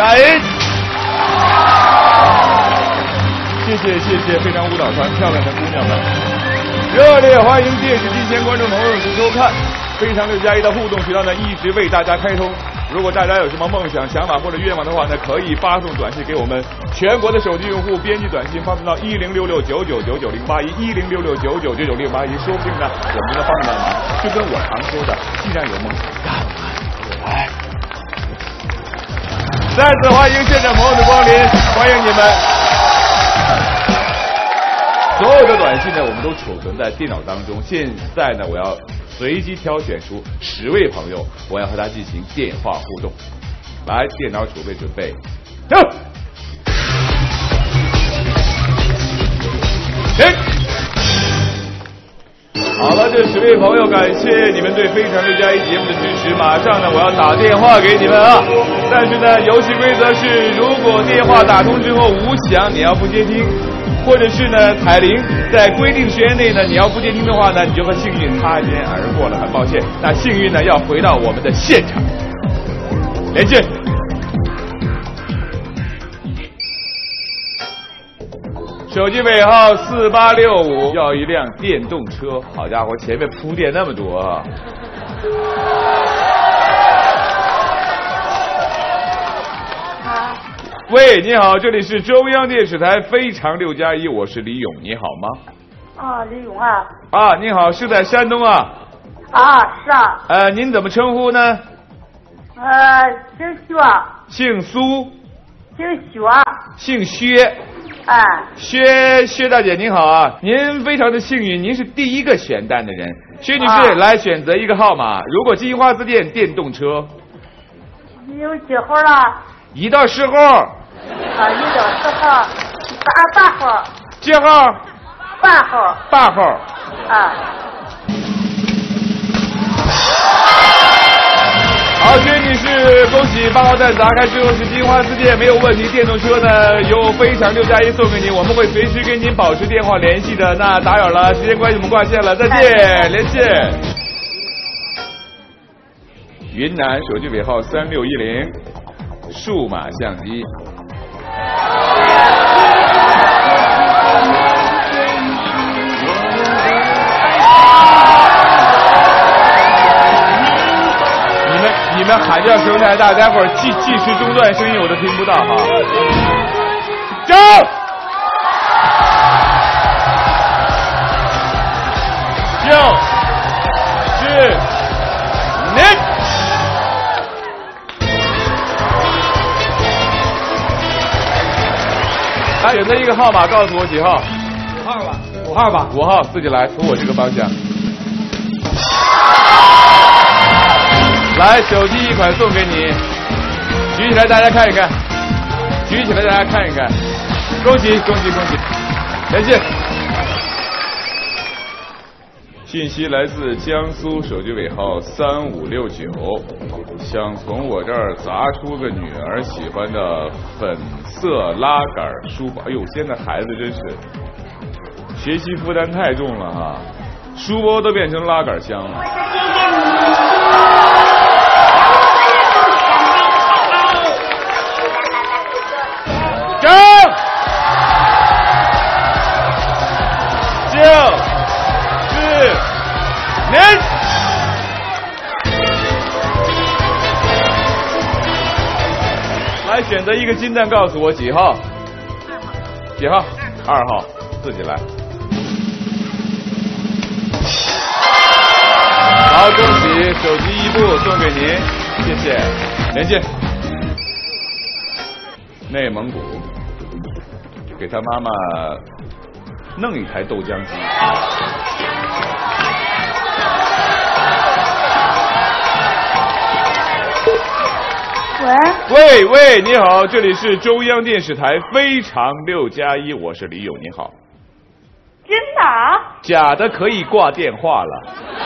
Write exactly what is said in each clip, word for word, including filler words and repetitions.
雅音。谢谢谢谢，非常舞蹈团漂亮的姑娘们，热烈欢迎电视机前观众朋友的收看。非常六加一的互动渠道呢，一直为大家开通。如果大家有什么梦想、想法或者愿望的话呢，可以发送短信给我们全国的手机用户，编辑短信发送到一零六六九九九九零八一一零六六九九九九零八一，说不定呢，我们就能帮你们忙。就跟我常说的，既然有梦想，干嘛来？再次欢迎现场朋友的光临，欢迎你们。所有的短信呢，我们都储存在电脑当中。现在呢，我要随机挑选出十位朋友，我要和他进行电话互动。来，电脑储备准备，走。停。好了，这十位朋友，感谢你们对《非常六加一》节目的支持。马上呢，我要打电话给你们啊！但是呢，游戏规则是，如果电话打通之后无响，你要不接听。或者是呢，彩铃在规定时间内呢，你要不接听的话呢，你就和幸运擦肩而过了。很抱歉，那幸运呢要回到我们的现场。连线。手机尾号四八六五，要一辆电动车。好家伙，前面铺垫那么多啊！喂，你好，这里是中央电视台《非常六加一》，我是李勇，你好吗？ 啊，李勇啊。 啊，你好，是在山东啊？ 啊，是啊。 呃，您怎么称呼呢？ 呃，姓薛。 姓苏。 姓薛。 姓薛。 哎。 薛薛大姐您好啊，您非常的幸运，您是第一个选单的人。薛女士、啊、来选择一个号码，如果金花字店电动车。 有几号了？ 一到十号。 啊，一到十号，八八号。 几号？ 八号。 八号。 啊。 好，薛女士，恭喜八号蛋砸开之后是金花字店，没有问题。电动车呢，由非常六加一送给您，我们会随时跟您保持电话联系的。那打扰了，时间关系我们挂线了，再见，连线。云南手机尾号三六一零。数码相机，你们你们喊叫声太大，待会儿计计时中断声音我都听不到哈。走，就是你。来，选择一个号码，告诉我几号？ 五号吧，五号吧， 五号，自己来，从我这个方向。来，手机一款送给你，举起来大家看一看，举起来大家看一看，恭喜恭喜恭喜！连线。信息来自江苏，手机尾号三五六九，想从我这儿砸出个女儿喜欢的粉色拉杆书包。哎呦，现在孩子真是学习负担太重了哈，书包都变成拉杆箱了。走，就。您来选择一个金蛋，告诉我几号？几号？二号，自己来。好，恭喜，手机一部送给您，谢谢。连线。内蒙古，给他妈妈弄一台豆浆机。喂喂喂，你好，这里是中央电视台《非常六加一》，我是李勇，你好。 真的？ 假的可以挂电话了。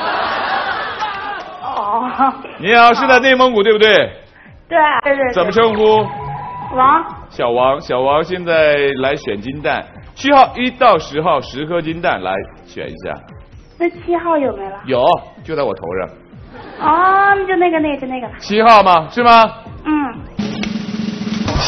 哦。 你好，是在内蒙古对不对？ 对对对。 怎么称呼？ 王。小王，小王现在来选金蛋，序号一到十号，十颗金蛋来选一下。 那七号有没了？ 有，就在我头上。 哦，就那个那个就那个。 七号吗？是吗？ 嗯。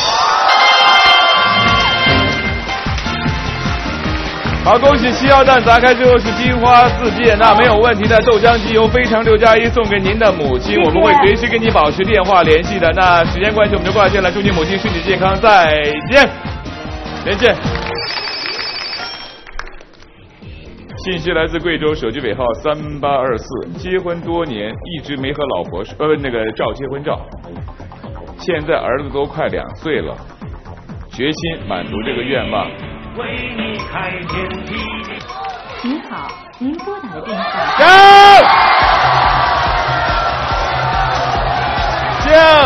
好，恭喜七号蛋砸开之后是金花四件，那没有问题的豆浆机由非常六加一送给您的母亲，我们会随时跟你保持电话联系的。那时间关系我们就挂线了，祝你母亲身体健康，再见，连线。信息来自贵州，手机尾号三八二四，结婚多年一直没和老婆呃那个照结婚照，现在儿子都快两岁了，决心满足这个愿望。为你开天辟地。您好，您拨打的电话。九，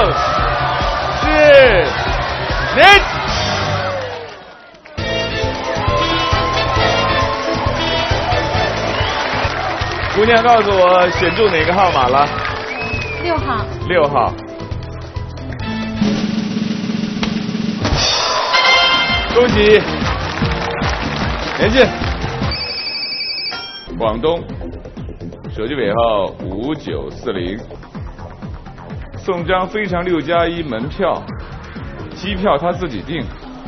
就是您。姑娘，告诉我选中哪个号码了？ 六号。 六号。恭喜！连线。广东，手机尾号五九四零，送张非常六加一门票，机票他自己订。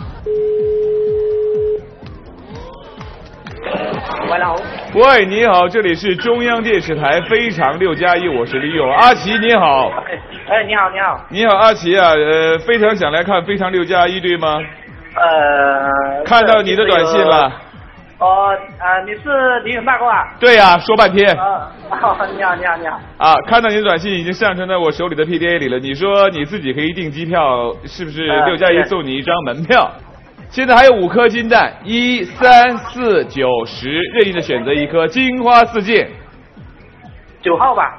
喂，你好。 喂，你好，这里是中央电视台非常六加一，我是李勇。阿奇你好。 哎，你好，你好。 你好，阿奇啊，呃，非常想来看非常六加一，对吗？ 呃。 看到你的短信了。 哦，啊，你是李勇大哥啊？ 对呀、啊，说半天。 啊、哦，你好，你好，你好。 啊，看到你的短信已经上传到我手里的 P D A 里了。你说你自己可以订机票，是不是六加一送你一张门票？呃、现在还有五颗金蛋，一、三、四、九、十，任意的选择一颗，金花四件。 九号吧。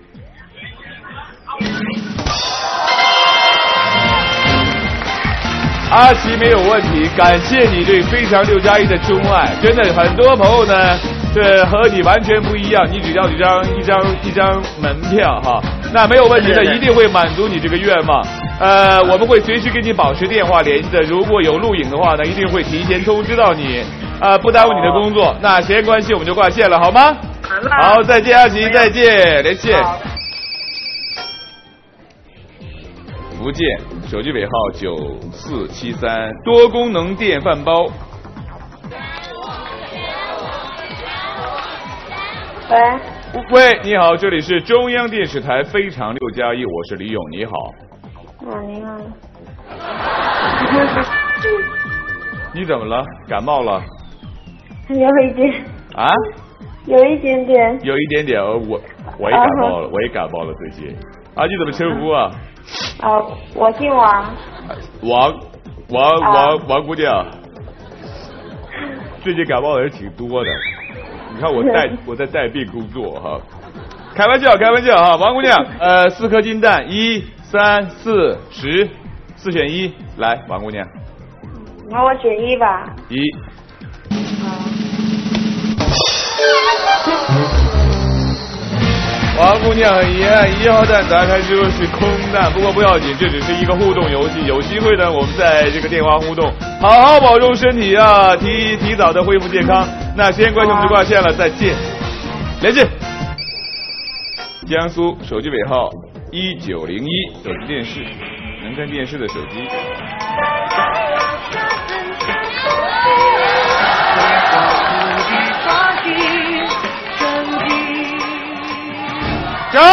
阿奇没有问题，感谢你对非常六加一的钟爱。真的，很多朋友呢，这和你完全不一样，你只要一张一张一张门票哈，那没有问题的，一定会满足你这个愿望。呃，我们会随时跟你保持电话联系的。如果有录影的话呢，一定会提前通知到你，呃，不耽误你的工作。那时间关系，我们就挂线了，好吗？好，再见，阿奇，再见，连线。福建，手机尾号九四七三，多功能电饭煲。 喂。 喂，你好，这里是中央电视台非常六加一，我是李勇，你好。 啊，你好。 你怎么了？感冒了？ 有一点。 啊？ 有一点点。 有一点点，我我也感冒了， uh huh. 我也感冒了最近。啊，你怎么称呼啊？ 哦，我姓王。 王，王王王姑娘，最近感冒的人挺多的。你看我带我在带病工作哈，开玩笑开玩笑哈，王姑娘，呃，四颗金蛋，一、三、四、十，四选一，来，王姑娘。 那我选一吧。 一。王姑娘很遗憾，一号蛋砸开之后是空蛋，不过不要紧，这只是一个互动游戏，有机会呢，我们在这个电话互动，好好保重身体啊，提提早的恢复健康。那时间关系我们就挂线了，再见，连线。江苏手机尾号一九零一，手机电视，能看电视的手机。九、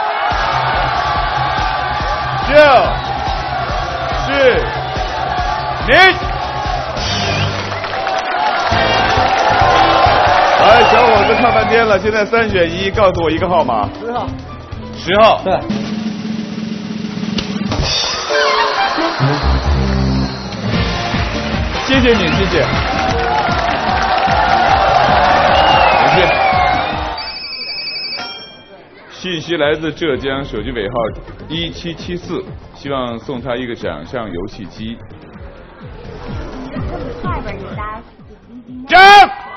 就是你。来，小伙子看半天了，现在三选一，告诉我一个号码。 十号。 十号。 对。 谢谢你，谢谢。谢谢。信息来自浙江，手机尾号一七七四，希望送他一个掌上游戏机。张，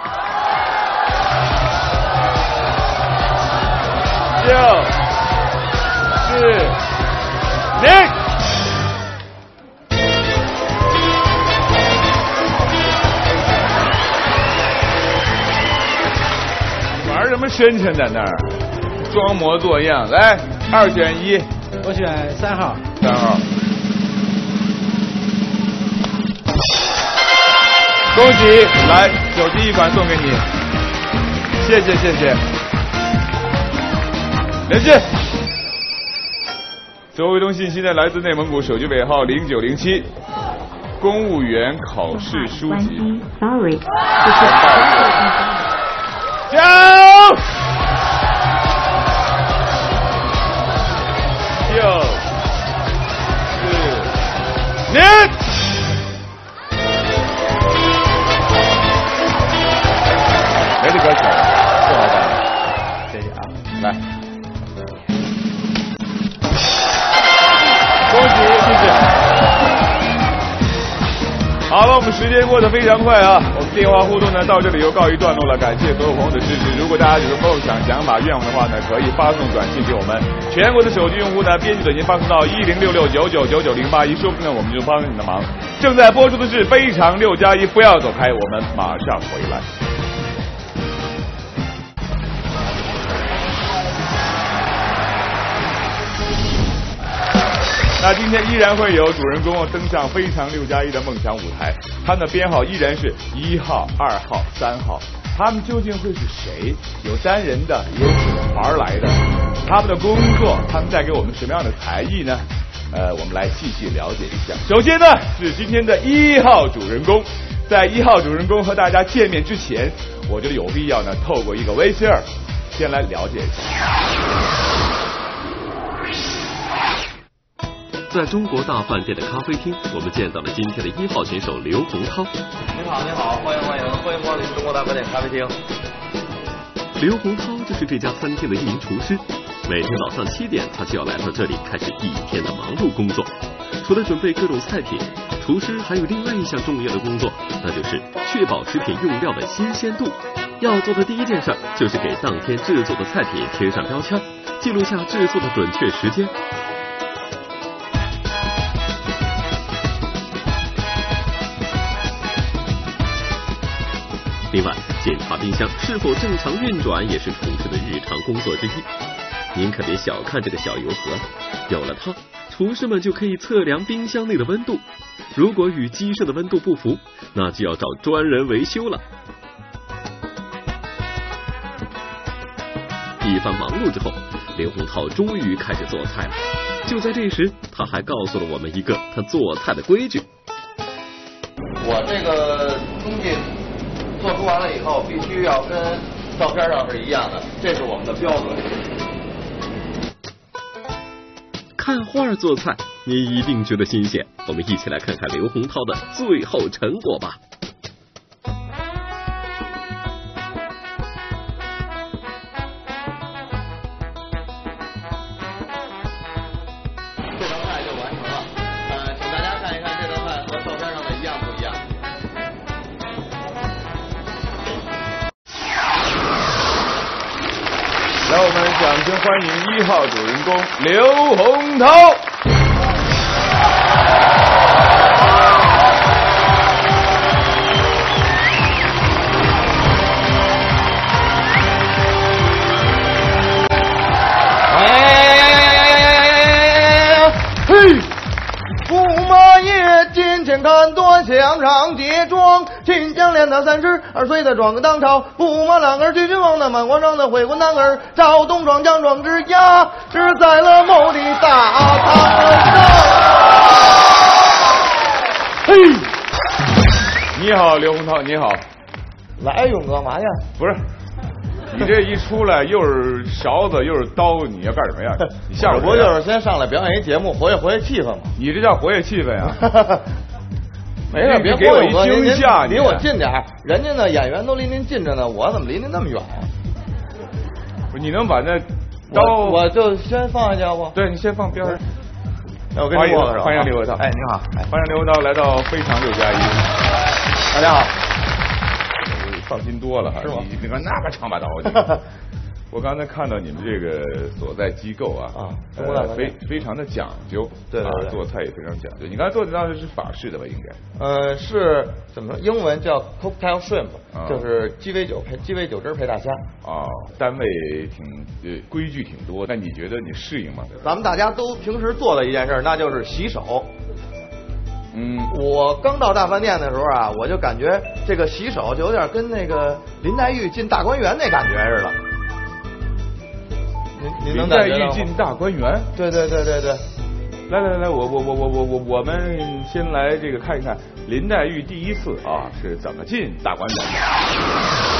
六，四，零。玩什么深沉在那儿？装模作样，来，二选一。 我选三号。 三号。恭喜，来。 手机一款送给你，谢谢谢谢。连续。最后一通信息呢，来自内蒙古手机尾号零九零七，公务员考试书籍。Sorry， 加油！六四年。没得歌曲，最好干了，谢谢啊！来，恭喜，谢谢。好了，我们时间过得非常快啊，我们电话互动呢到这里又告一段落了，感谢所有朋友的支持。如果大家有什么梦想、想法、愿望的话呢，可以发送短信给我们。全国的手机用户呢，编辑短信发送到一零六六九九九九零八一，说不定呢我们就帮你的忙。正在播出的是《非常六加一》，不要走开，我们马上回来。那今天依然会有主人公登上非常六加一的梦想舞台，他们的编号依然是一号、二号、三号。他们究竟会是谁？有单人的，也有组团来的。他们的工作，他们带给我们什么样的才艺呢？呃，我们来细细了解一下。首先呢，是今天的一号主人公。在一号主人公和大家见面之前，我觉得有必要呢，透过一个 V C R， 先来了解一下。 在中国大饭店的咖啡厅，我们见到了今天的一号选手刘洪涛。 你好，你好，欢迎欢迎欢迎光临中国大饭店咖啡厅。 刘洪涛就是这家餐厅的一名厨师，每天早上七点，他就要来到这里开始一天的忙碌工作。除了准备各种菜品，厨师还有另外一项重要的工作，那就是确保食品用料的新鲜度。要做的第一件事就是给当天制作的菜品贴上标签，记录下制作的准确时间。另外，检查冰箱是否正常运转也是厨师的日常工作之一。您可别小看这个小油盒，有了它，厨师们就可以测量冰箱内的温度。如果与机设的温度不符，那就要找专人维修了。一番忙碌之后，刘洪涛终于开始做菜了。就在这时，他还告诉了我们一个他做菜的规矩。 我这个东西做出完了以后，必须要跟照片上是一样的，这是我们的标准。 看画做菜，你一定觉得新鲜。我们一起来看看刘洪涛的最后成果吧。 这道菜就完成了，呃，请大家看一看这道菜和照片上的一样不一样。 让我们掌声欢迎一号主人公刘洪涛。 金钱看端向上结庄，秦香莲他三十二岁的壮个当朝，驸马郎儿举君王的满皇上的回国男儿，赵东庄将壮之压是在了某里大堂上。 嘿，你好，刘洪涛，你好。 来，勇哥嘛呀？ 不是，你这一出来又是勺子又是刀，你要干什么呀？你下不就是先上来表演一节目，活跃活跃气氛吗？ 你这叫活跃气氛呀？ 没事，别给我一惊吓， 离我近点，人家呢演员都离您近着呢，我怎么离您那么远？ 不是，你能把那刀， 我, 我就先放下去不？ 对，你先放边上。 那我跟你握个手。 欢迎刘洪涛。 哎，你好，哎、 欢迎刘洪涛来到非常六加一。 大家好。 放心多了哈， 是吗？ 你看那么长把刀。我刚才看到你们这个所在机构啊， 啊， 呃、非非常的讲究， 对对对， 啊，做菜也非常讲究。你刚才做的当时是法式的吧？应该？ 呃，是怎么说？英文叫 cocktail shrimp，、 啊、 就是鸡尾酒配鸡尾酒汁配大虾。 哦，单位挺呃规矩挺多，那你觉得你适应吗？ 咱们大家都平时做的一件事，那就是洗手。 嗯， 我刚到大饭店的时候啊，我就感觉这个洗手就有点跟那个林黛玉进大观园那感觉似的。您您能林黛感觉到吗玉进大观园。 对对对对对。 来来来，我我我我我我我们先来这个看一看林黛玉第一次啊是怎么进大观园的。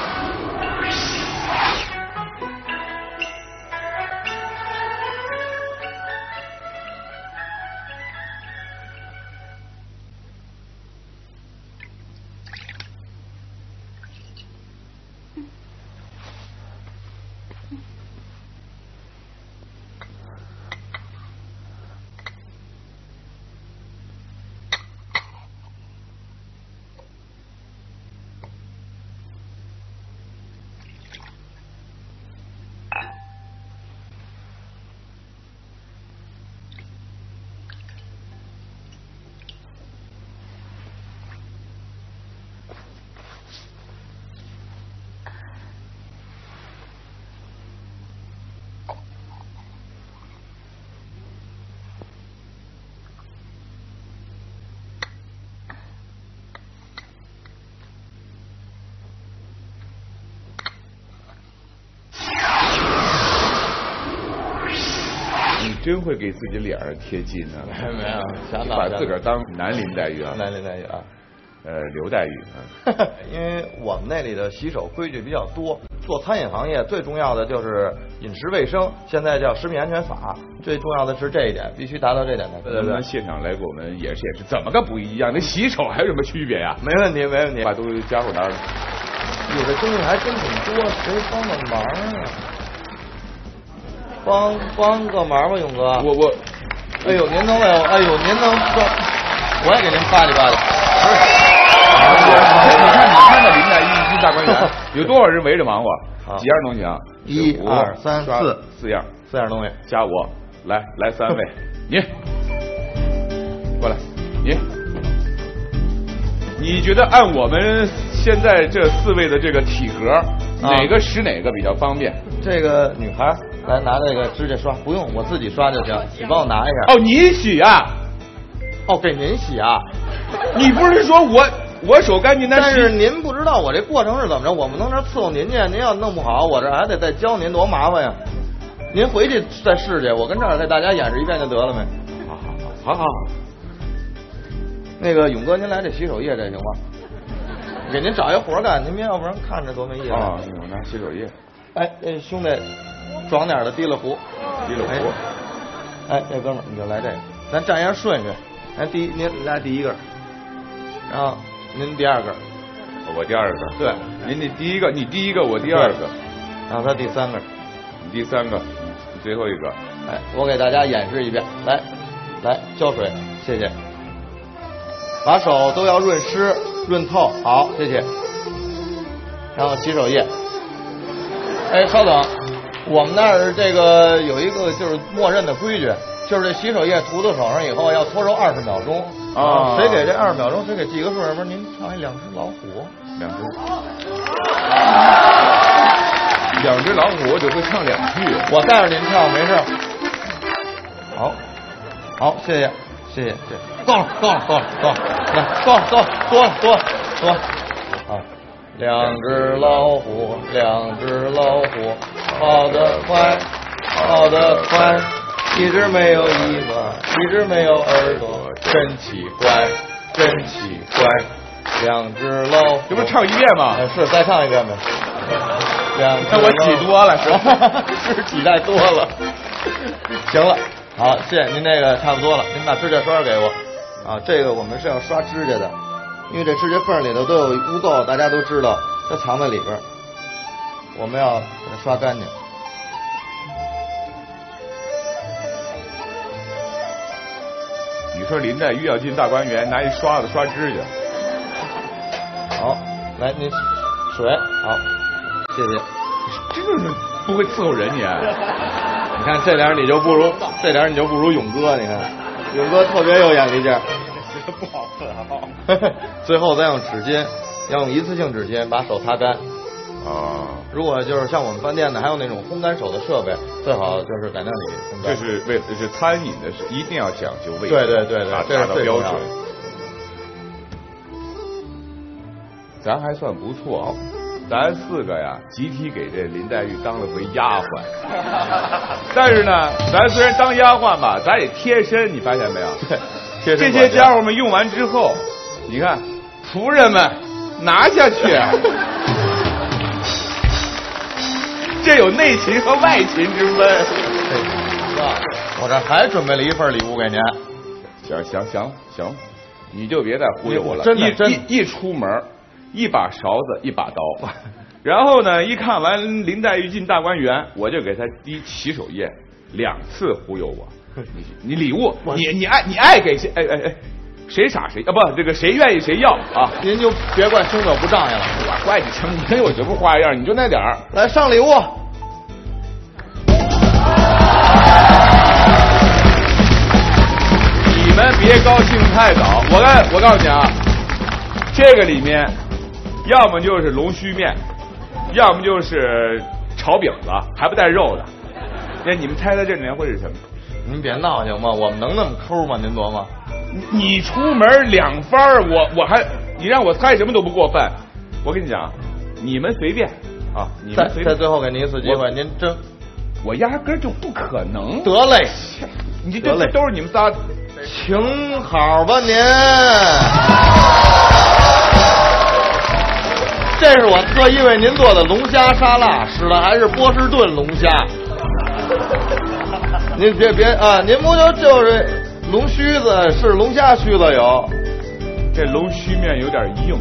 真会给自己脸上贴金啊！ 没有，想把自个儿当男林黛玉啊， 男林黛玉啊， 呃，刘黛玉啊。因为我们那里的洗手规矩比较多，做餐饮行业最重要的就是饮食卫生，现在叫食品安全法，最重要的是这一点，必须达到这点的。 对对对，现场来给我们演示演示，怎么个不一样？那洗手还有什么区别呀？ 没问题，没问题。 把东西家伙拿着。 有的东西还真挺多，谁帮帮忙啊？帮帮个忙吧，勇哥。 我我， 哎呦，您能为我，哎呦，您能帮，我也给您巴唧巴唧。 你看，你看那林黛玉进大观园，有多少人围着忙活？几样东西啊？ 一二三四， 四样， 四样东西。 加我，来来三位，你过来，你，你觉得按我们现在这四位的这个体格，哪个使哪个比较方便？ 这个女孩。来拿这个指甲刷，不用，我自己刷就行。你帮我拿一下。 哦，你洗啊？ 哦，给您洗啊？ 你不是说我我手干净， 但是您不知道我这过程是怎么着，我不能这伺候您去，您要弄不好，我这还得再教您，多麻烦呀。您回去再试去，我跟这儿给大家演示一遍就得了没？ 好好好，好好好。 那个勇哥，您来这洗手液这行吗？给您找一活干，您要不然看着多没意思。 啊，我拿洗手液。 哎，哎，兄弟。壮点的提了壶， 提了壶。 哎，这哥们儿你就来这个，咱占一下顺序。咱第一，您来第一根，然后您第二根， 我第二个。 对， 您你第一个，你第一个，我第二个， 然后他第三根， 你第三个，你最后一个。 哎，我给大家演示一遍，来，来浇水，谢谢。把手都要润湿、润透，好，谢谢。然后洗手液。哎，稍等。我们那儿这个有一个就是默认的规矩，就是这洗手液涂到手上以后要搓揉二十秒钟啊。谁给这二十秒钟，谁给记个数？要不然您唱一两只老虎， 两只，两只老虎，我只会唱两句。 我带着您唱，没事。好，好，谢谢，谢谢，谢谢。够了，够了，够了，够了，来，够了，够了，多了，多了，多了。啊，两只老虎，两只老虎。跑得快，跑得快，一只没有尾巴，一只没有耳朵，真奇怪，真奇怪。两只老虎， 这不是唱一遍吗？ 哎、是，再唱一遍呗。两只那我挤多了，是吧？ 是挤太多了。行了，好，谢谢您，这个差不多了，您把指甲刷给我。啊，这个我们是要刷指甲的，因为这指甲缝里头都有污垢，大家都知道，它藏在里边。我们要给它刷干净。 你说林黛玉要进大观园，拿一刷子刷指甲。 好，来您水，好，谢谢。 真是不会伺候人你、啊。 你看这点你就不如这点你就不如勇哥，你看勇哥特别有眼力劲儿。 不好伺候。 最后再用纸巾，要用一次性纸巾把手擦干。 啊， 如果就是像我们饭店的，还有那种烘干手的设备，最好就是在那里烘干。 这是为了这是餐饮的，是一定要讲究卫生， 对对对对，这是达到标准。 咱还算不错，咱四个呀集体给这林黛玉当了回丫鬟。但是呢，咱虽然当丫鬟吧，咱也贴身，你发现没有？ 对， 这些家伙们用完之后，你看，仆人们拿下去。这有内勤和外勤之分。 我这还准备了一份礼物给您。 行行行行，你就别再忽悠我了。 真的， 一真一一出门，一把勺子，一把刀。然后呢，一看完林黛玉进大观园，我就给他滴起手液，两次忽悠我。你你礼物，你你爱你爱给谁？哎哎哎，谁傻谁啊？不，这个谁愿意谁要啊？ 您就别怪兄弟我不仗义了， 我怪你成你有什么花样？你就那点儿。 来上礼物。 你们别高兴太早，我告我告诉你啊，这个里面要么就是龙须面，要么就是炒饼子，还不带肉的。那你们猜猜这里面会是什么？ 您别闹行吗？我们能那么抠吗？您琢磨。 你你出门两番，我我还你让我猜什么都不过分。我跟你讲，你们随便啊，你们随便。 再最后给您一次机会，您真我压根儿就不可能。 得嘞， 你这这都是你们仨。 请好吧您，这是我特意为您做的龙虾沙拉，使的还是波士顿龙虾。您别别啊，您不就就是龙须子是龙虾须子有， 这龙须面有点硬。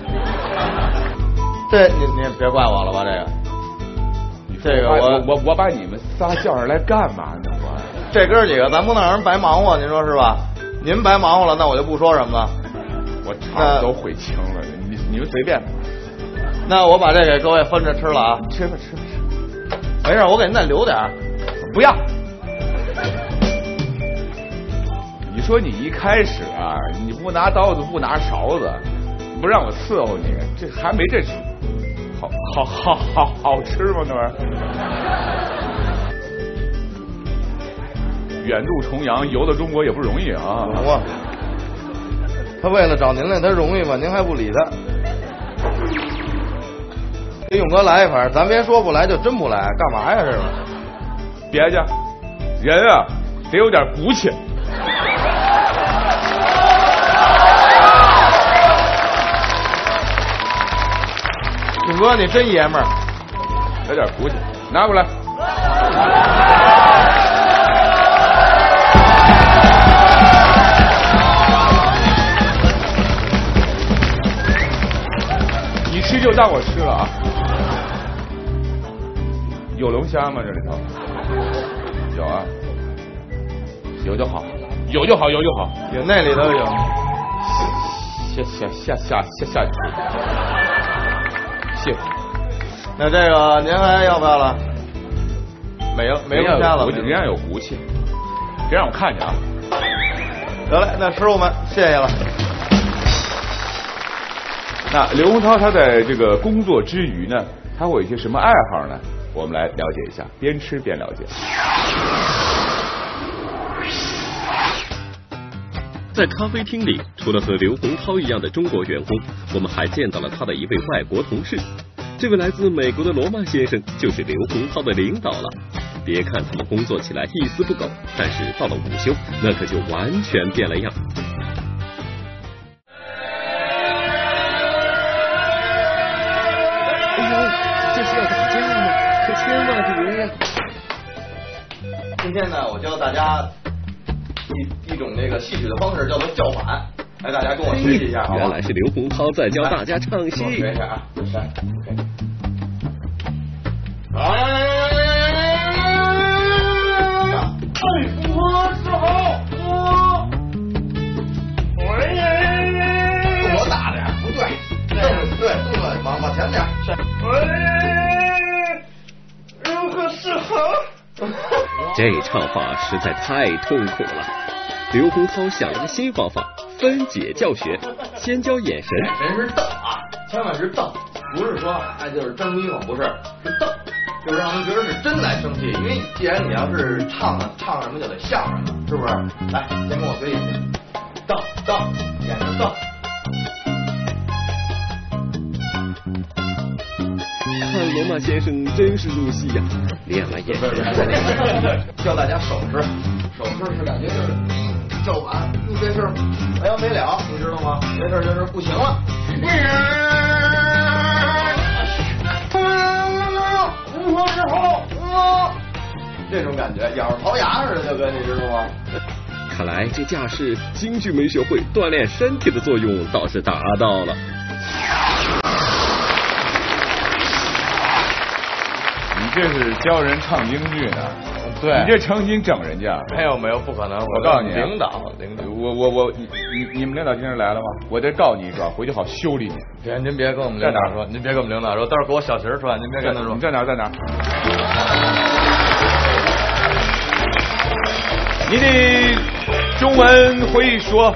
这您您别怪我了吧？这个，这个我我我把你们仨叫上来干嘛呢？我这哥几个，咱不能让人白忙活，您说是吧？您白忙活了，那我就不说什么了。 我肠都悔青了，你你们随便。 那我把这给各位分着吃了啊， 吃吧吃吧吃。 没事，我给您再留点。 不要。你说你一开始啊，你不拿刀子不拿勺子，不让我伺候你，这还没这好好好好好吃吗？那玩意儿。远渡重洋游到中国也不容易啊！ 我他为了找您来，他容易吗？您还不理他。给勇哥来一盘，咱别说不来就真不来，干嘛呀？这是？ 别介，人啊得有点骨气。 勇哥，你真爷们儿， 有点骨气，拿过来。吃就当我吃了啊！有龙虾吗？这里头有啊，有就好，有就好，有就好。 有那里头有。 下下下下下下去。谢。 那这个您还要不要了？没了，没龙虾了。 人家有骨气，别让我看见啊！ 得嘞，那师傅们谢谢了。 那刘洪涛他在这个工作之余呢，他会有一些什么爱好呢？我们来了解一下，边吃边了解。 在咖啡厅里，除了和刘洪涛一样的中国员工，我们还见到了他的一位外国同事。这位来自美国的罗曼先生就是刘洪涛的领导了。别看他们工作起来一丝不苟，但是到了午休，那可就完全变了样。 千万别呀！今天呢，我教大家一一种这个戏曲的方式，叫做叫板。来，大家跟我学习一下，好吧？ 原来是刘洪涛在教大家唱戏。 学一下啊，三，哎，我是好，我，哎，动作大点，不对，对对，动作往往前点，哎。如何是好？ 这唱法实在太痛苦了。刘洪涛想了个新方法，分解教学，先教眼神。 眼神是瞪啊，千万是瞪，不是说哎就是睁眯缝，不是，是瞪，就是让人觉得是真在生气。因为既然你要是唱唱什么就得像什么，是不是？来，先跟我学眼睛，瞪瞪，眼睛瞪。 看罗马先生真是入戏呀、啊，亮了眼神。 教大家手势，手势是感觉就是叫板，你这事儿没完没了，你知道吗？这事儿就是不行了。这种感觉咬着槽牙似的，就跟你知道吗？ 看来这架势京剧没学会，锻炼身体的作用倒是达到了。 你这是教人唱京剧呢？ 对， 你这诚心整人家？ 没有没有，不可能！ 我告诉你、啊， 领导领导， 我我我，你你你们领导今天来了吗？我得告你一状，回去好修理你。 别，您别跟我们领导说，您别跟我们领导说，到时候给我小媳妇穿，您别跟他说。 你在哪儿？在哪儿？你的中文会说，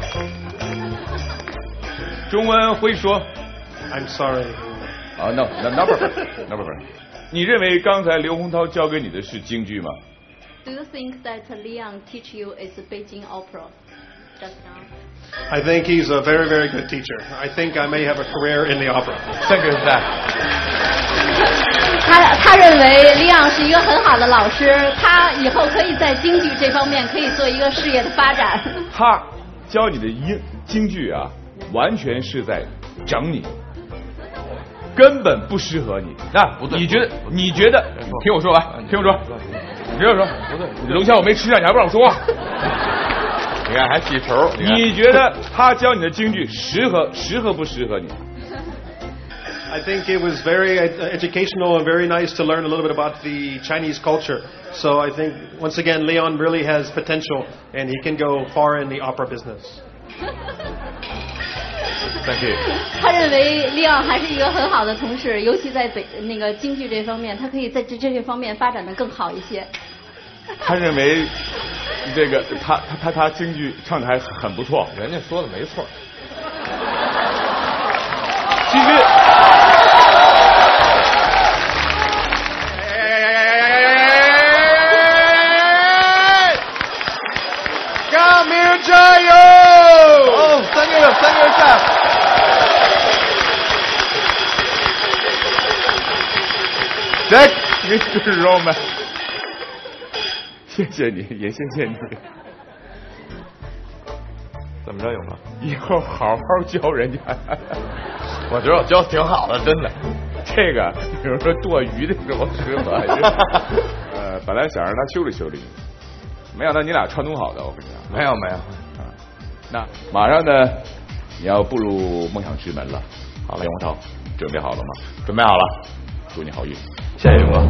中文会说。 I'm sorry. 啊、uh, ，no no no problem no problem。你认为刚才刘洪涛教给你的是京剧吗 Do you think that Leon teach you is Beijing opera just now? I think he's a very, very good teacher. I think I may have a career in the opera. Thank you, sir. 他他认为利昂是一个很好的老师，他以后可以在京剧这方面可以做一个事业的发展。 他教你的英京剧啊，完全是在整你。根本不适合你，那、啊、不对。你觉得？你觉得？听我说完，听我说，你听我说，不对。龙虾我没吃上，你还不让我说话？你看还记仇。你觉得他教你的京剧适合适合不适合你 I think it was very educational and very nice to learn a little bit about the Chinese culture. So I think once again, Leon really has potential, and he can go far in the opera business. Thank you. 他认为利昂还是一个很好的同事，尤其在北那个京剧这方面，他可以在这这些方面发展的更好一些。 他认为这个他他他他京剧唱的还很不错， 人家说的没错。 其实。Come here, 加油！ 哦，三个三个下。 Jack, Mister Roman， 谢谢你，也谢谢你。 怎么着，勇哥？ 以后好好教人家。 我觉得我教的挺好的，真的。 这个比如说剁鱼的时候适合。呃，本来想让他修理修理你，没想到你俩串通好的，我跟你讲。 没有没有。 啊，那马上呢，你要步入梦想之门了。好了，刘洪涛，准备好了吗？ 准备好了。 祝你好运。 谢谢勇哥。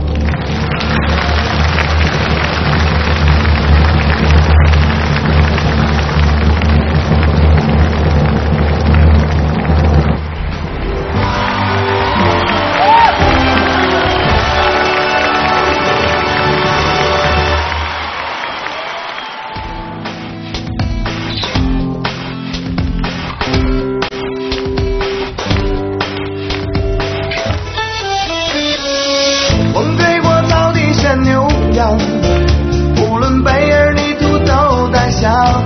无论贝尔泥土都带香，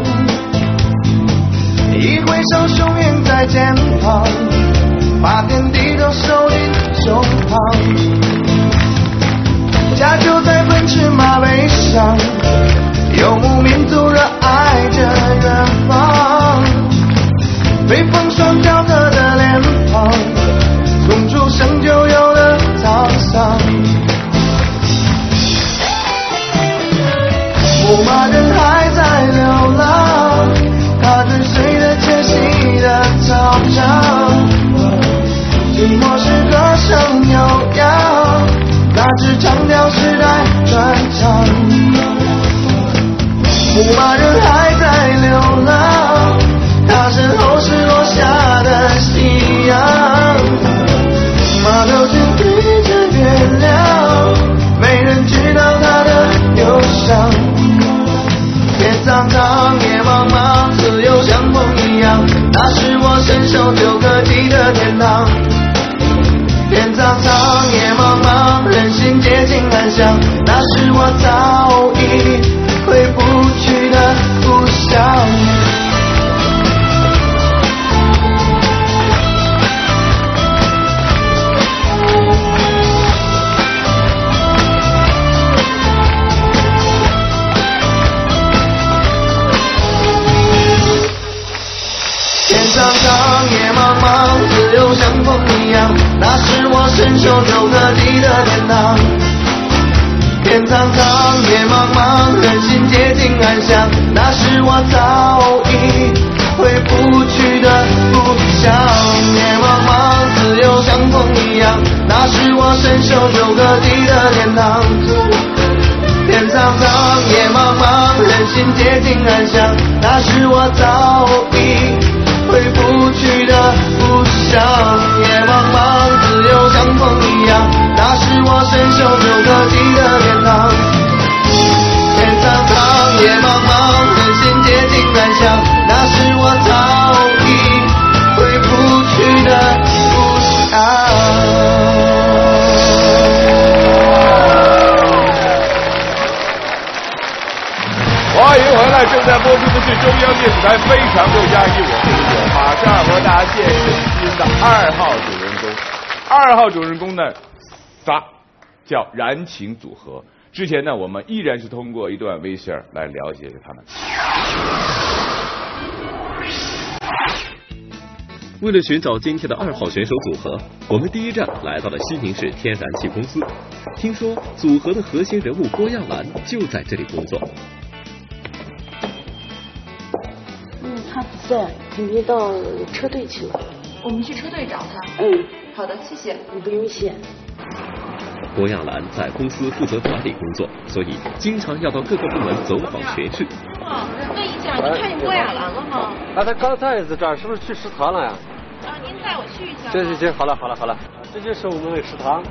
一挥手雄鹰在肩膀，把天地都收进胸膛。家就在奔驰马背上，游牧民族热爱着远方，北风双雕刻的脸庞，从出生就有了沧桑。牧马人还在流浪，他追随着迁徙的草场，寂寞是歌声悠扬，那支长调时代传唱。牧马人还在流浪，他身后是落下的夕阳，马头琴对着月亮，没人知道他的忧伤。天苍苍，野茫茫，自由像风一样，那是我伸手就可及的天堂。天苍苍，野茫茫，人心皆近安详，那是我早已回不去的修九个地的天堂。天苍苍，野茫茫，人心皆近暗香，那是我早已回不去的故乡。野茫茫，自由像风一样，那是我身修九个地的天堂。天苍苍，野茫茫，人心皆近暗香，那是我早已回不去的故乡。野茫茫，自由像风一样，那是我身修九个地的天堂。天苍苍，野茫茫，人心皆近暗香，那是我早已回不去的故乡。 欢迎回来，正在播出的是中央电视台《非常六加一》，我是九，马上和大家见识新的二号主人公。二号主人公呢，仨叫燃情组合。之前呢，我们依然是通过一段微信来了解他们。 为了寻找今天的二号选手组合，我们第一站来到了西宁市天然气公司。听说组合的核心人物郭亚兰就在这里工作。 嗯，他不在，肯定到车队去了。 我们去车队找他。 嗯， 好的，谢谢。 你不用谢。 郭亚兰在公司负责管理工作，所以经常要到各个部门走访巡视。 哦，问一下，您看见郭亚兰了吗？ 啊，他刚才在这儿，是不是去食堂了呀？ 啊，您带我去一下。 行行行，好了好了好了，这就是我们的食堂。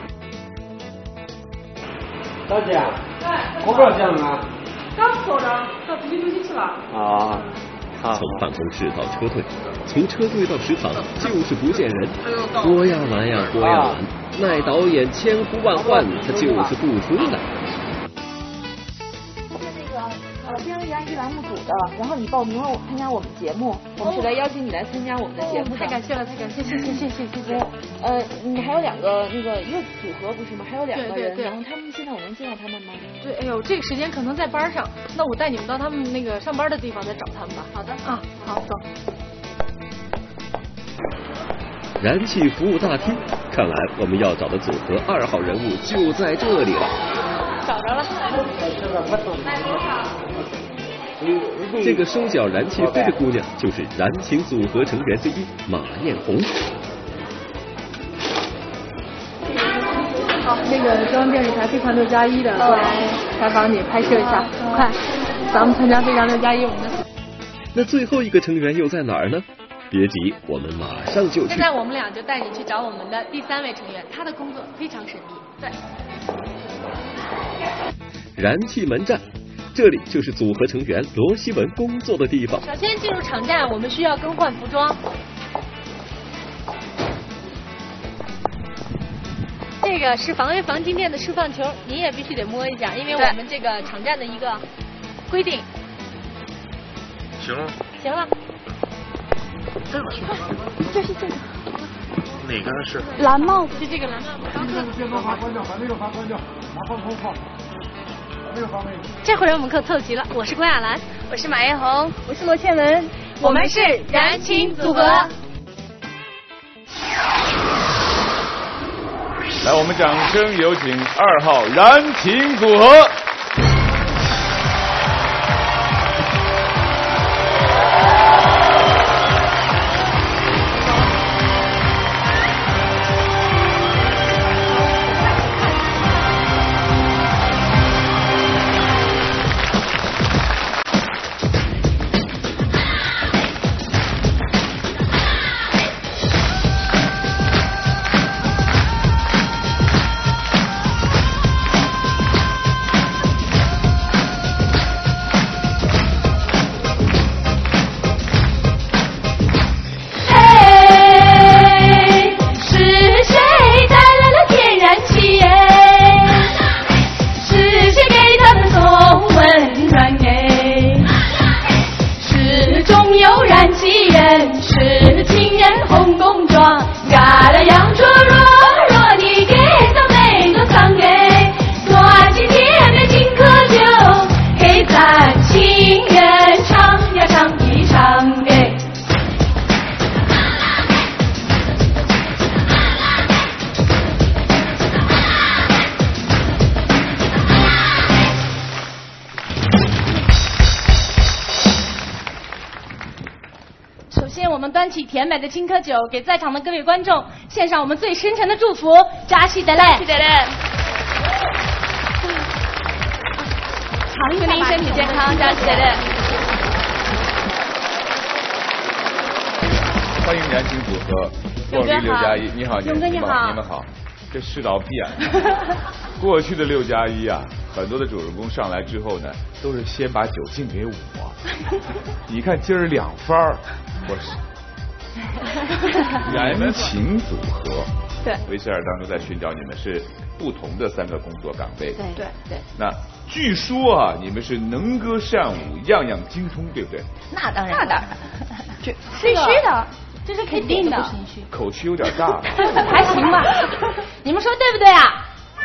大姐，我不知道见了吗？ 刚走着，到体育中心去了。 啊。 从办公室到车队，从车队到食堂，就是不见人。郭亚兰呀，郭亚兰，那导演千呼万唤，他就是不出来。 是那个呃天然气栏目组的，然后你报名了我参加我们节目，我们是来邀请你来参加我们的节目的。 太感谢了，太感谢，谢谢谢谢谢谢。 呃，你还有两个那个一个组合不是吗？还有两个人， 对对对， 然后他们现在我能见到他们吗？ 对，哎呦，这个时间可能在班上，那我带你们到他们那个上班的地方再找他们吧。 好的啊，好，走。 燃气服务大厅，看来我们要找的组合二号人物就在这里了。 找着了。 这个收缴燃气费的姑娘就是燃情组合成员之一马艳红。 好，那个中央电视台非常六加一的过来采访你，拍摄一下，快，咱们参加非常六加一我们的。 那最后一个成员又在哪儿呢？别急，我们马上就去。 现在我们俩就带你去找我们的第三位成员，他的工作非常神秘。对。 燃气门站，这里就是组合成员罗希文工作的地方。 首先进入场站，我们需要更换服装。这个是防微防静电的释放球，你也必须得摸一下，因为我们这个场站的一个规定。 行了。 行了。 这个是就是这个。 哪个是？ 蓝帽子， 就这个蓝帽子。 电动阀关掉，把那个阀关掉，麻烦空放。那个阀没有。 这会儿我们可凑齐了，我是郭亚兰， 我是马艳红，我是罗倩文， 我们是燃情组合。 来，我们掌声有请二号燃情组合。 端起甜美的青稞酒，给在场的各位观众献上我们最深沉的祝福。扎西德勒，扎西德勒，祝您身体健康，扎西德勒。 欢迎燃情组合，过去六加一，你好， 勇哥你好， 你们好。这世道变了，过去的六加一啊，很多的主人公上来之后呢，都是先把酒敬给我。你看今儿两番儿，我是燃情组合。 对， 维塞尔当初在寻找你们是不同的三个工作岗位。 对对对。 那据说啊，你们是能歌善舞，样样精通，对不对？ 那当然，那当然， 这必须的。这是肯定的， 口气有点大， 还行吧？你们说对不对啊？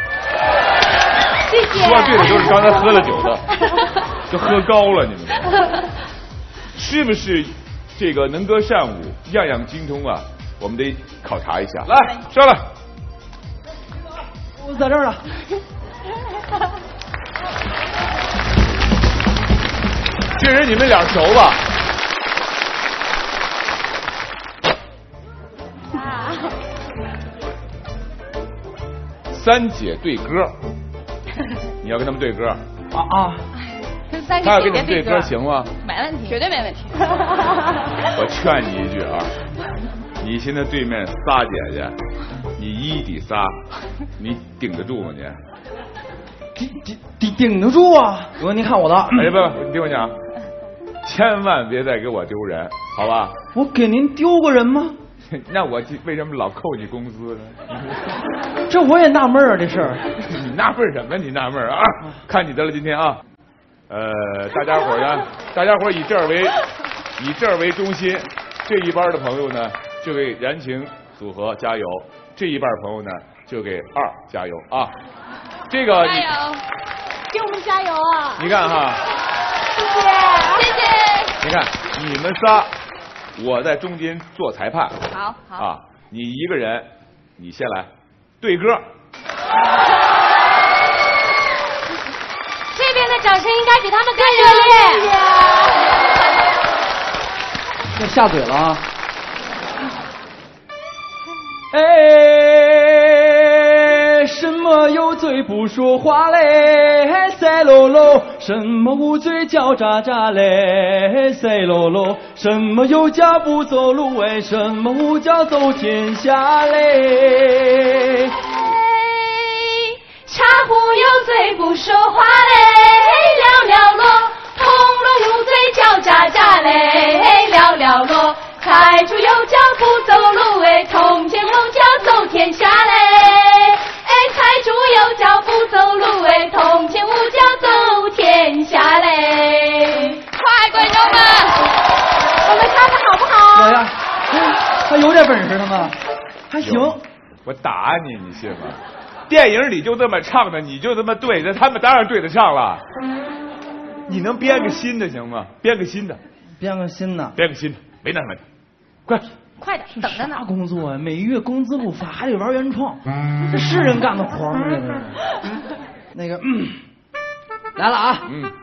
谢谢。 说对的都是刚才喝了酒的，就喝高了，你们是不是？这个能歌善舞，样样精通啊？我们得考察一下。来，上来。 我在这儿了。 这人你们俩熟吧？三姐对歌，你要跟他们对歌啊啊！跟三他要跟你们对歌行吗？ 没问题，绝对没问题。 我劝你一句啊，你现在对面仨姐姐，你一抵仨，你顶得住吗你？ 顶顶顶顶得住啊！哥，你看我的。 哎不不，你听我讲，千万别再给我丢人，好吧？ 我给您丢过人吗？ 那我为什么老扣你工资呢？ 这我也纳闷啊，这事儿。 你纳闷什么？你纳闷啊？看你的了，今天啊，呃，大家伙呢，大家伙以这儿为以这儿为中心，这一班的朋友呢，就给燃情组合加油；这一半朋友呢，就给二加油啊！这个加油，给我们加油啊！ 你看哈， 谢谢谢谢。 你看你们仨。我在中间做裁判， 好，好啊，你一个人，你先来对歌。 这边的掌声应该比他们更热烈。 要下嘴了啊！哎，什么有嘴不说话嘞？赛喽喽，什么无嘴叫喳喳嘞？赛喽喽，什么有脚不走路？为什么无脚走天下嘞？ 茶壶有嘴不说话嘞，了了落，铜锣无嘴叫喳喳嘞，了了落。财主有脚不走路，哎，铜钱无脚走天下嘞。哎，财主有脚不走路，哎，铜钱无脚走天下嘞。快，观众们，我们唱的好不好？ 我呀，还有点本事他们，还行。 我打你，你信吗？电影里就这么唱的，你就这么对着，他们当然对得上了。你能编个新的行吗？编个新的， 编个新的， 编个新的，没那问题。快， 快点，等着呢。 啥工作啊？每月工资不发，还得玩原创，这是人干的活吗？这是。那个，嗯，来了啊。 嗯。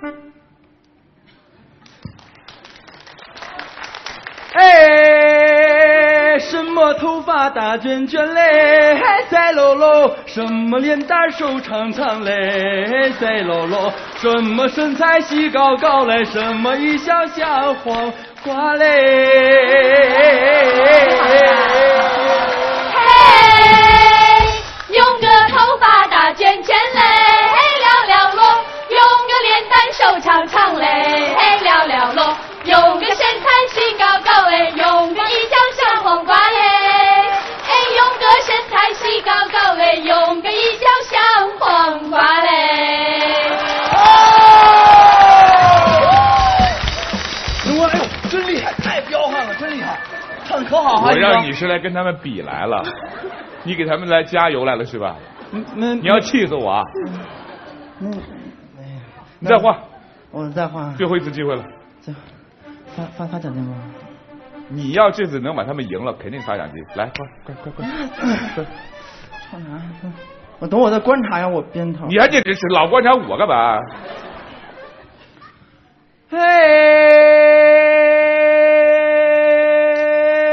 哎，什么头发大卷卷嘞？赛喽喽，什么脸蛋瘦长长嘞？赛喽喽，什么身材细高高嘞？什么一笑像黄花嘞？ 嘿，用个头发大卷卷嘞，了了落；用个脸蛋瘦长长嘞，了了落；用个身材细高高哎，用个一脚像黄瓜嘞，哎，用个身材细高高哎，用个一脚像黄瓜嘞。 我哎呦，真厉害，太彪悍了，真厉害，唱可好哈！ 我让你是来跟他们比来了，你给他们来加油来了是吧？ 那你要气死我啊！ 嗯， 你再换， 我再换， 最后一次机会了。 再发发发奖金吗？ 你要这次能把他们赢了，肯定发奖金。来，快快快快！ 唱啥？我等我再观察一下我编头。 你还这这是老观察我干嘛？ 嘿。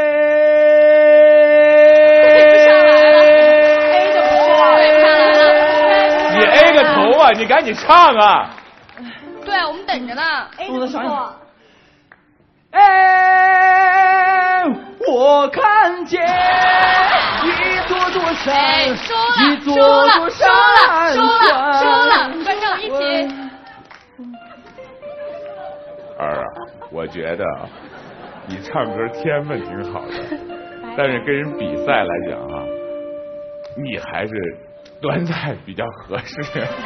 你 A 个头啊！你赶紧唱啊！ 对，我们等着呢。 我的想想。 哎，我看见一座座山，一座座山川。 输了，输了，观众一起。 儿啊，我觉得你唱歌天分挺好的，但是跟人比赛来讲啊，你还是端菜比较合适。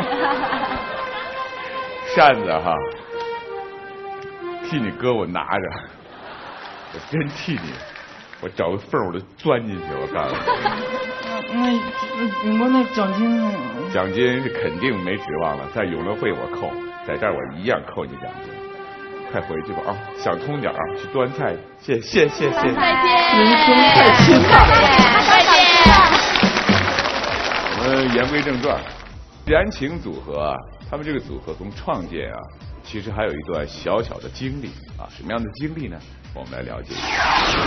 扇子哈。替你哥我拿着，我真替你，我找个缝我就钻进去，我告诉你。那那那奖金呢？ 奖金是肯定没指望了，在永乐会我扣，在这儿我一样扣你奖金。快回去吧啊，想通点啊，去端菜，谢谢谢谢。再见。 人生太轻了。 再见。 我们言归正传，燃情组合啊，他们这个组合从创建啊。其实还有一段小小的经历啊，什么样的经历呢？我们来了解一下。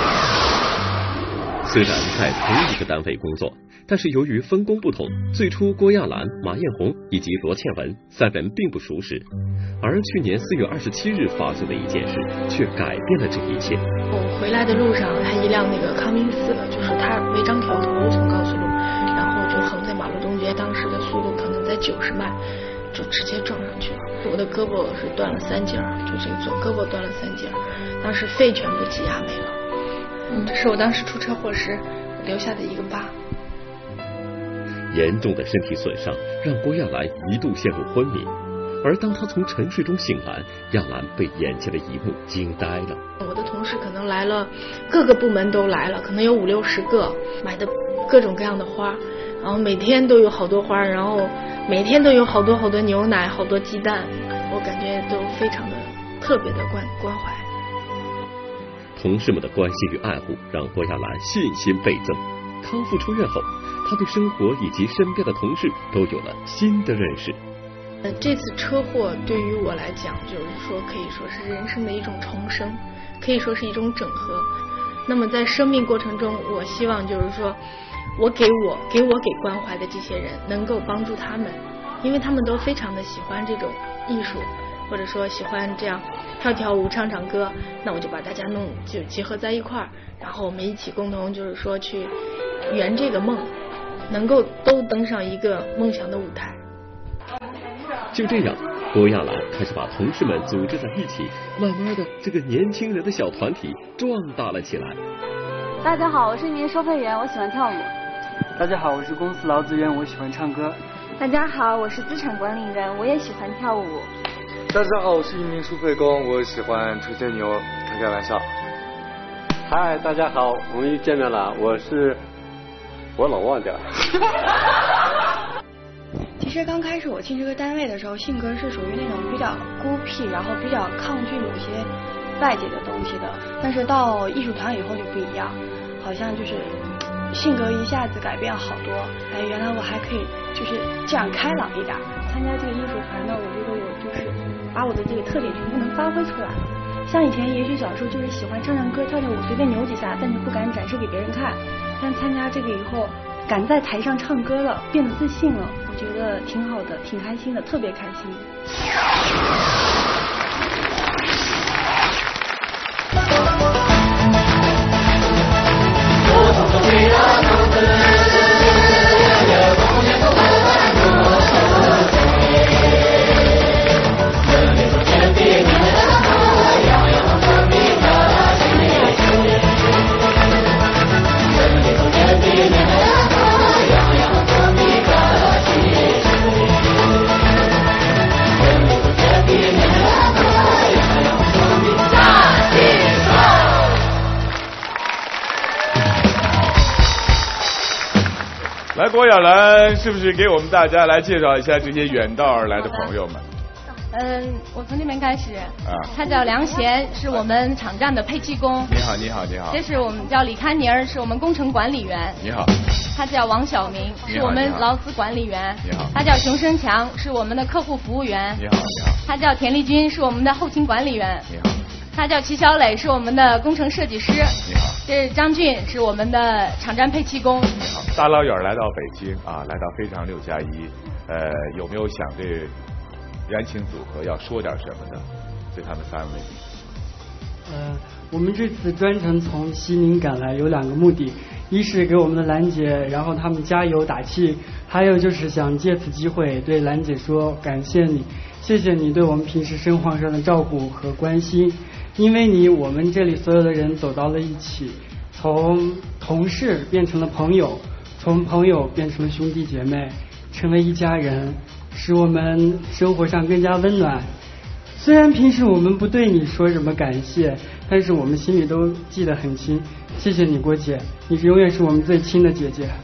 虽然在同一个单位工作，但是由于分工不同，最初郭亚兰、马艳红以及罗倩文三人并不熟识。而去年四月二十七日发生的一件事，却改变了这一切。 我回来的路上，他一辆那个康明斯，就是他违章调头从高速路，然后就横在马路中间，当时的速度可能在九十迈。就直接撞上去了，我的胳膊是断了三节，就这个左胳膊断了三节，当时肺全部挤压没了。嗯，这是我当时出车祸时留下的一个疤。 严重的身体损伤让郭亚兰一度陷入昏迷，而当她从沉睡中醒来，亚兰被眼前的一幕惊呆了。 我的同事可能来了，各个部门都来了，可能有五六十个，买的各种各样的花，然后每天都有好多花，然后每天都有好多好多牛奶，好多鸡蛋，我感觉都非常的特别的关关怀。 同事们的关心与爱护让郭亚兰信心倍增。康复出院后，她对生活以及身边的同事都有了新的认识。 呃，这次车祸对于我来讲，就是说可以说是人生的一种重生，可以说是一种整合。那么在生命过程中，我希望就是说我给我给我给关怀的这些人能够帮助他们，因为他们都非常的喜欢这种艺术，或者说喜欢这样跳跳舞唱唱歌，那我就把大家弄就结合在一块儿，然后我们一起共同就是说去圆这个梦，能够都登上一个梦想的舞台。 就这样，郭亚兰开始把同事们组织在一起，慢慢的这个年轻人的小团体壮大了起来。 大家好，我是一名收费员，我喜欢跳舞。 大家好，我是公司劳资员，我喜欢唱歌。 大家好，我是资产管理员，我也喜欢跳舞。 大家好，我是一名收费工，我喜欢吹吹牛，开开玩笑。 嗨，大家好，我们又见面了，我是我老忘掉了。 其实刚开始我进这个单位的时候，性格是属于那种比较孤僻，然后比较抗拒某些外界的东西的。但是到艺术团以后就不一样，好像就是性格一下子改变好多。哎，原来我还可以就是这样开朗一点。参加这个艺术团呢，我觉得我就是把我的这个特点全部能发挥出来了。像以前也许小时候就是喜欢唱唱歌、跳跳舞，随便扭几下，但是不敢展示给别人看。但参加这个以后，敢在台上唱歌了，变得自信了，我觉得挺好的，挺开心的，特别开心。 来，郭亚兰是不是给我们大家来介绍一下这些远道而来的朋友们？ 嗯，我从这边开始。 啊。 他叫梁贤，是我们场站的配气工。 你好，你好，你好。 这是我们叫李堪妮儿，是我们工程管理员。 你好。 他叫王晓明，是我们劳资管理员。 你好。 他叫熊生强，是我们的客户服务员。 你好，你好。 他叫田丽君，是我们的后勤管理员。 你好。 他叫齐小磊，是我们的工程设计师。 你好。 这是张俊，是我们的场站配气工。 你好，大老远来到北京啊，来到非常六加一，呃，有没有想对燃情组合要说点什么的？对他们三位。 呃，我们这次专程从西宁赶来，有两个目的，一是给我们的兰姐，然后他们加油打气，还有就是想借此机会对兰姐说感谢你，谢谢你对我们平时生活上的照顾和关心，因为你，我们这里所有的人走到了一起，从同事变成了朋友，从朋友变成了兄弟姐妹，成为一家人，使我们生活上更加温暖。虽然平时我们不对你说什么感谢，但是我们心里都记得很清。谢谢你，郭姐，你永远是我们最亲的姐姐。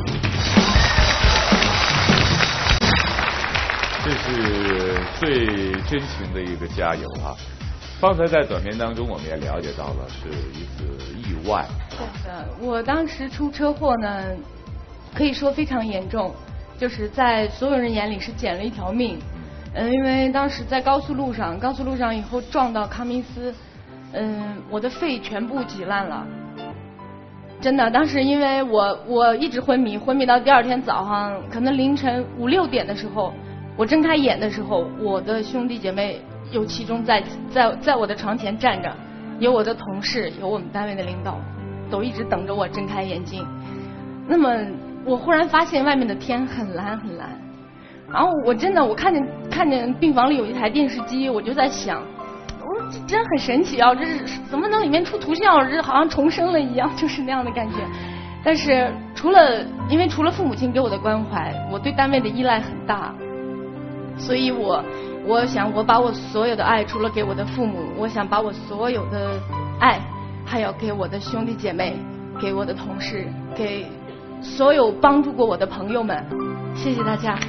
这是最真情的一个加油啊！方才在短片当中，我们也了解到了是一次意外。 对的，我当时出车祸呢，可以说非常严重，就是在所有人眼里是捡了一条命。嗯，因为当时在高速路上，高速路上以后撞到康明斯，嗯，我的肺全部挤烂了。真的，当时因为我我一直昏迷，昏迷到第二天早上，可能凌晨五六点的时候，我睁开眼的时候，我的兄弟姐妹有其中在在在我的床前站着，有我的同事，有我们单位的领导，都一直等着我睁开眼睛。那么我忽然发现外面的天很蓝很蓝。然后我真的，我看见看见病房里有一台电视机，我就在想，我说这真很神奇啊！这是怎么能里面出图像？这好像重生了一样，就是那样的感觉。但是除了因为除了父母亲给我的关怀，我对单位的依赖很大，所以我我想我把我所有的爱，除了给我的父母，我想把我所有的爱，还要给我的兄弟姐妹，给我的同事，给所有帮助过我的朋友们。谢谢大家。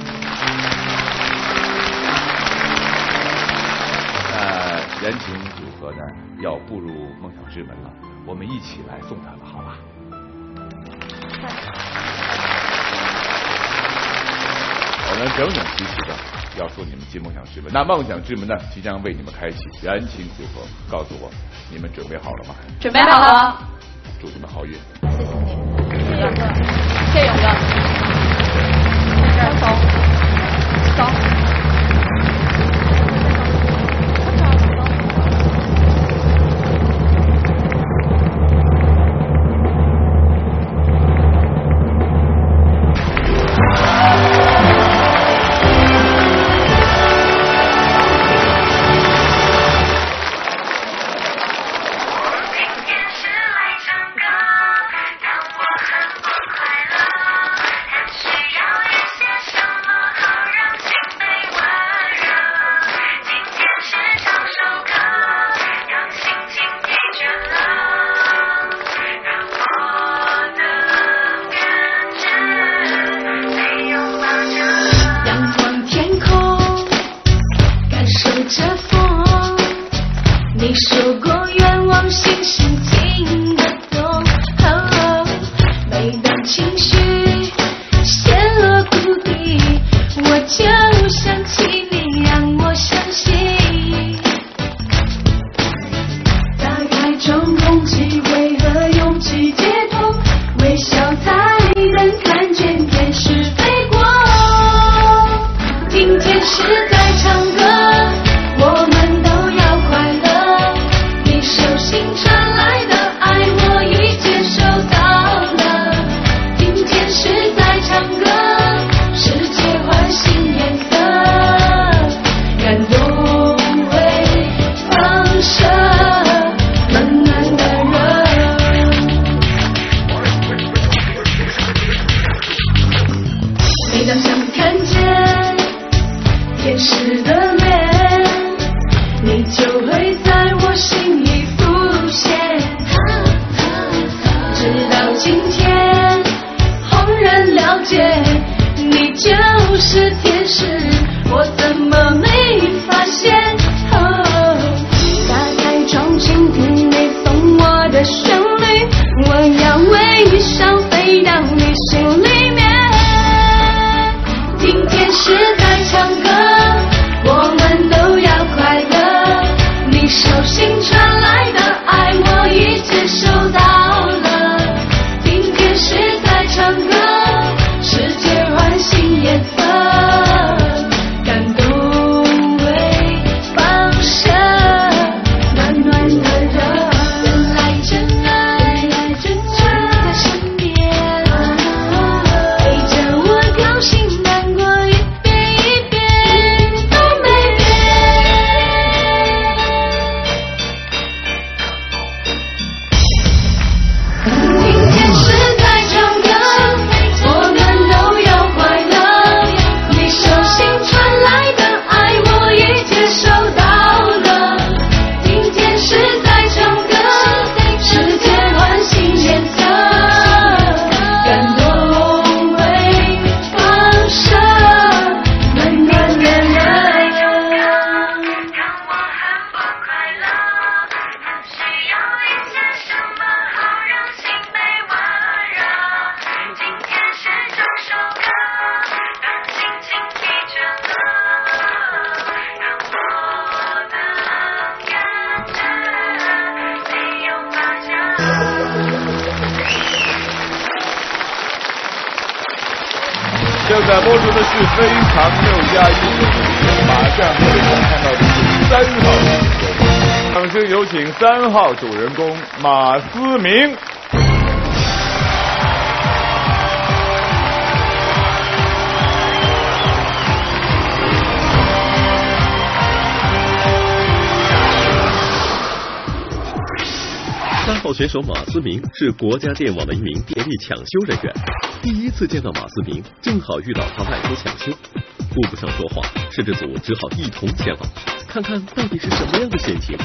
那燃情组合呢，要步入梦想之门了，我们一起来送他们，好吧？我们整整齐齐的要送你们进梦想之门。那梦想之门呢，即将为你们开启。燃情组合，告诉我，你们准备好了吗？ 准备好了。 祝你们好运。 谢谢你，谢谢勇哥，谢谢勇哥。走，走。 手心传来在播出的是《非常六加一》，马上各位想看到的是三号，掌声有请三号主人公马思明。 三号选手马思明是国家电网的一名电力抢修人员。第一次见到马思明，正好遇到他外出抢修，顾不上说话，摄制组只好一同前往，看看到底是什么样的心情。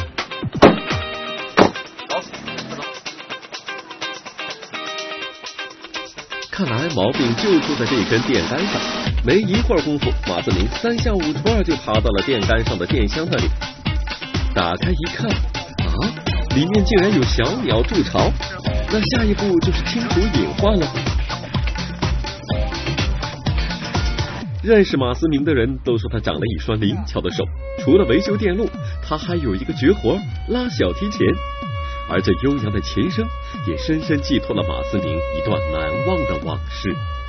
看来毛病就出在这根电杆上。没一会儿功夫，马思明三下五除二就爬到了电杆上的电箱那里。打开一看，啊！里面竟然有小鸟筑巢，那下一步就是清除隐患了。认识马思明的人都说他长了一双灵巧的手，除了维修电路，他还有一个绝活——拉小提琴。而这悠扬的琴声，也深深寄托了马思明一段难忘的往事。